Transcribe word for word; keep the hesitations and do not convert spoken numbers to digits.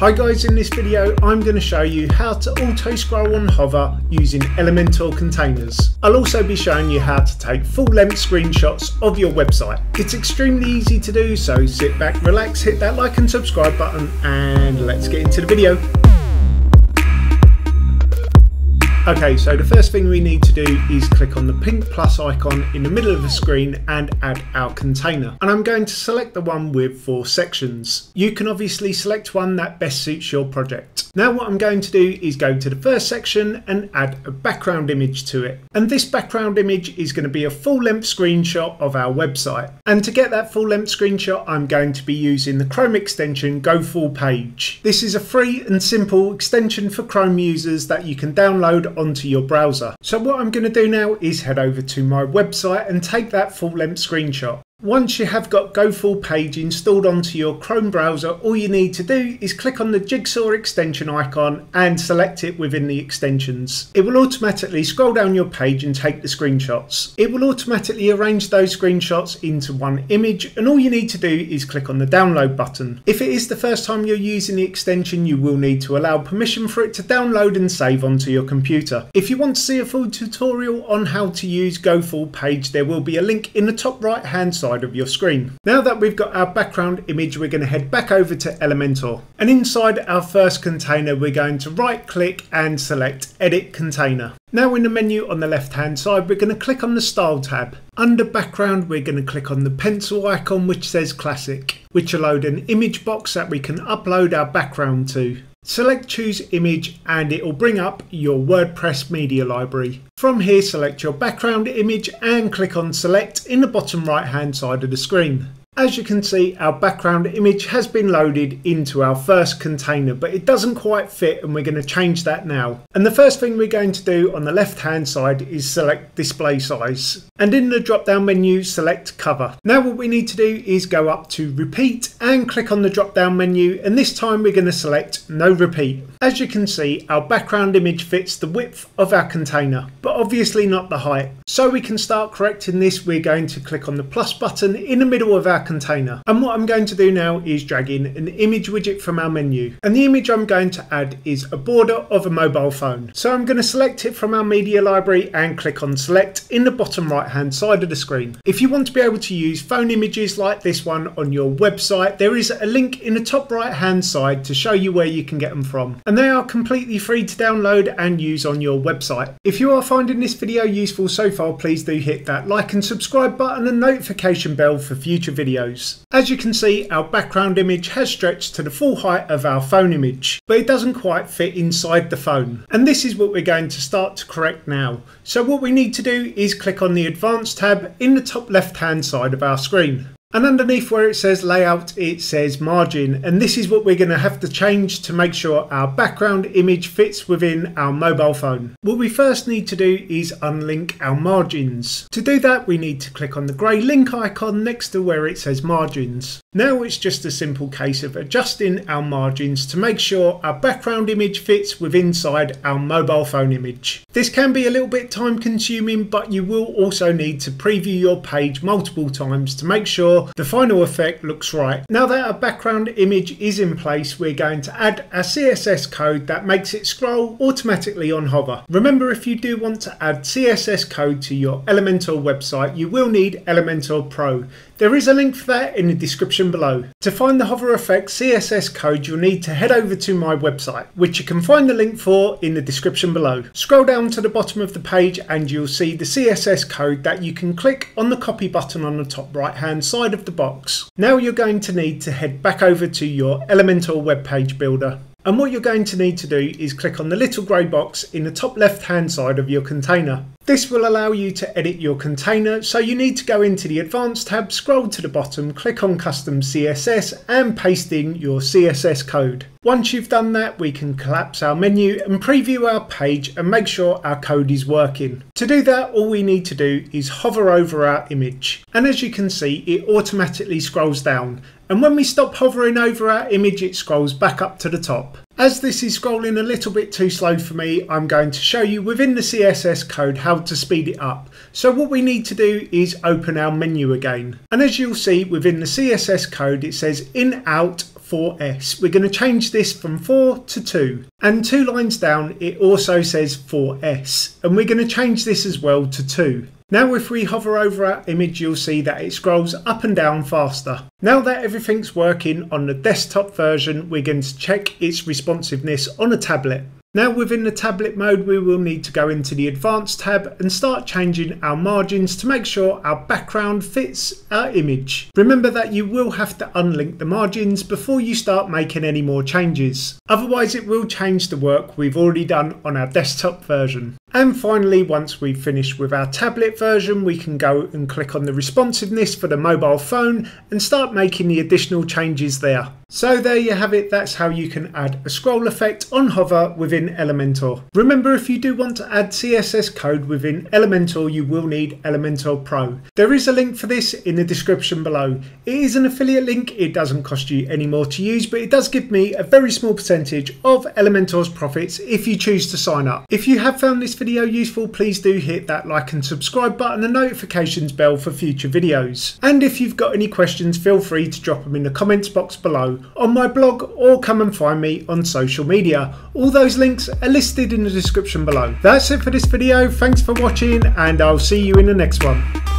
Hi guys, in this video I'm going to show you how to auto scroll on hover using Elementor containers. I'll also be showing you how to take full length screenshots of your website. It's extremely easy to do, so sit back, relax, hit that like and subscribe button and let's get into the video. Okay, so the first thing we need to do is click on the pink plus icon in the middle of the screen and add our container. And I'm going to select the one with four sections. You can obviously select one that best suits your project. Now what I'm going to do is go to the first section and add a background image to it. And this background image is going to be a full length screenshot of our website. And to get that full length screenshot, I'm going to be using the Chrome extension Go Full Page. This is a free and simple extension for Chrome users that you can download onto your browser. So what I'm going to do now is head over to my website and take that full length screenshot. Once you have got Go Full Page installed onto your Chrome browser, all you need to do is click on the Jigsaw extension icon and select it within the extensions. It will automatically scroll down your page and take the screenshots. It will automatically arrange those screenshots into one image, and all you need to do is click on the download button. If it is the first time you're using the extension, you will need to allow permission for it to download and save onto your computer. If you want to see a full tutorial on how to use Go Full Page, there will be a link in the top right hand side of your screen. Now that we've got our background image, we're going to head back over to Elementor, and inside our first container we're going to right click and select Edit Container. Now in the menu on the left hand side we're going to click on the Style tab. Under background we're going to click on the pencil icon which says Classic, which will load an image box that we can upload our background to. Select Choose Image and it will bring up your WordPress media library. From here select your background image and click on Select in the bottom right hand side of the screen. As you can see, our background image has been loaded into our first container, but it doesn't quite fit and we're going to change that now. And the first thing we're going to do on the left hand side is select display size. And in the drop down menu select cover. Now what we need to do is go up to repeat and click on the drop down menu, and this time we're going to select no repeat. As you can see, our background image fits the width of our container, but obviously not the height. So we can start correcting this. We're going to click on the plus button in the middle of our container, and what I'm going to do now is drag in an image widget from our menu, and the image I'm going to add is a border of a mobile phone. So I'm going to select it from our media library and click on select in the bottom right hand side of the screen. If you want to be able to use phone images like this one on your website, there is a link in the top right hand side to show you where you can get them from, and they are completely free to download and use on your website. If you are finding this video useful so far, please do hit that like and subscribe button and notification bell for future videos. As you can see, our background image has stretched to the full height of our phone image, but it doesn't quite fit inside the phone. And this is what we're going to start to correct now. So what we need to do is click on the Advanced tab in the top left hand side of our screen. And underneath where it says layout, it says margin, and this is what we're going to have to change to make sure our background image fits within our mobile phone. What we first need to do is unlink our margins. To do that we need to click on the grey link icon next to where it says margins. Now it's just a simple case of adjusting our margins to make sure our background image fits with inside our mobile phone image. This can be a little bit time consuming, but you will also need to preview your page multiple times to make sure the final effect looks right. Now that our background image is in place, we're going to add a C S S code that makes it scroll automatically on hover. Remember, if you do want to add C S S code to your Elementor website, you will need Elementor Pro. There is a link for that in the description below. To find the hover effect C S S code, you'll need to head over to my website, which you can find the link for in the description below. Scroll down to the bottom of the page and you'll see the C S S code that you can click on the copy button on the top right hand side of the box. Now you're going to need to head back over to your Elementor web page builder. And what you're going to need to do is click on the little grey box in the top left hand side of your container. This will allow you to edit your container, so you need to go into the Advanced tab, scroll to the bottom, click on Custom C S S and paste in your C S S code. Once you've done that, we can collapse our menu and preview our page and make sure our code is working. To do that, all we need to do is hover over our image, and as you can see, it automatically scrolls down. And when we stop hovering over our image, it scrolls back up to the top. As this is scrolling a little bit too slow for me, I'm going to show you within the C S S code how to speed it up. So what we need to do is open our menu again. And as you'll see within the C S S code, it says in out four S. We're going to change this from four to two. And two lines down it also says four S. And we're going to change this as well to two. Now if we hover over our image, you'll see that it scrolls up and down faster. Now that everything's working on the desktop version, we're going to check its responsiveness on a tablet. Now within the tablet mode, we will need to go into the advanced tab and start changing our margins to make sure our background fits our image. Remember that you will have to unlink the margins before you start making any more changes. Otherwise it will change the work we've already done on our desktop version. And finally, once we've finished with our tablet version, we can go and click on the responsiveness for the mobile phone and start making the additional changes there. So there you have it, that's how you can add a scroll effect on hover within Elementor. Remember, if you do want to add C S S code within Elementor, you will need Elementor Pro. There is a link for this in the description below. It is an affiliate link, it doesn't cost you any more to use, but it does give me a very small percentage of Elementor's profits if you choose to sign up. If you have found this video useful, please do hit that like and subscribe button and notifications bell for future videos. And if you've got any questions, feel free to drop them in the comments box below on my blog or come and find me on social media. All those links are listed in the description below. That's it for this video. Thanks for watching and I'll see you in the next one.